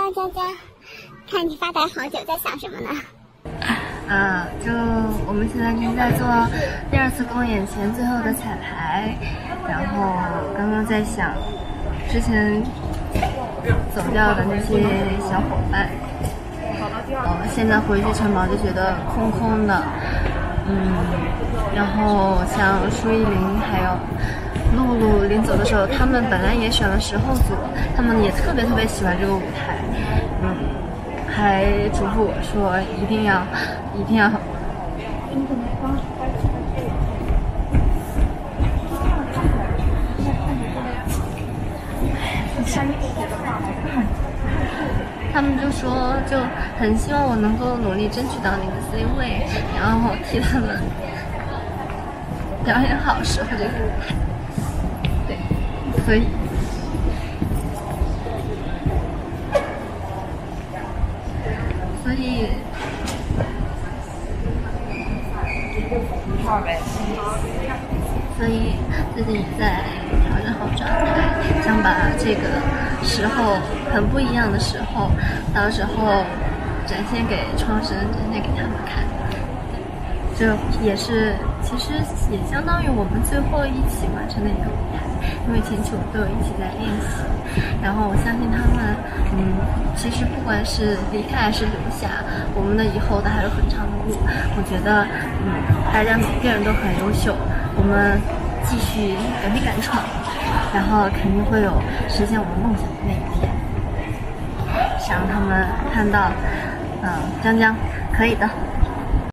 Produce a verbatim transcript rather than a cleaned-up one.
Hello， 佳佳，看你发呆好久，在想什么呢？ 啊，就我们现在正在做第二次公演前最后的彩排，然后刚刚在想之前走掉的那些小伙伴，呃，现在回去城堡就觉得空空的，嗯，然后像舒依琳还有露露临走的时候，他们本来也选了十后组，他们也特别特别喜欢这个舞台，嗯，还嘱咐我说一定要一定要他们就说就很希望我能够努力争取到那个 C 位，然后替他们表演好时候这个舞台。对，所以所以所以最近也在调整好状态，想把这个时候很不一样的时候，到时候展现给创始人，展现给他们看。这也是其实也相当于我们最后一起完成的一个舞台，因为前期我们都有一起在练习，然后我相信他们，嗯，其实不管是离开还是留下，我们的以后都还有很长的路。我觉得，嗯，大家每个人都很优秀，我们继续敢拼敢闯，然后肯定会有实现我们梦想的那一天。想让他们看到，嗯，江江可以的。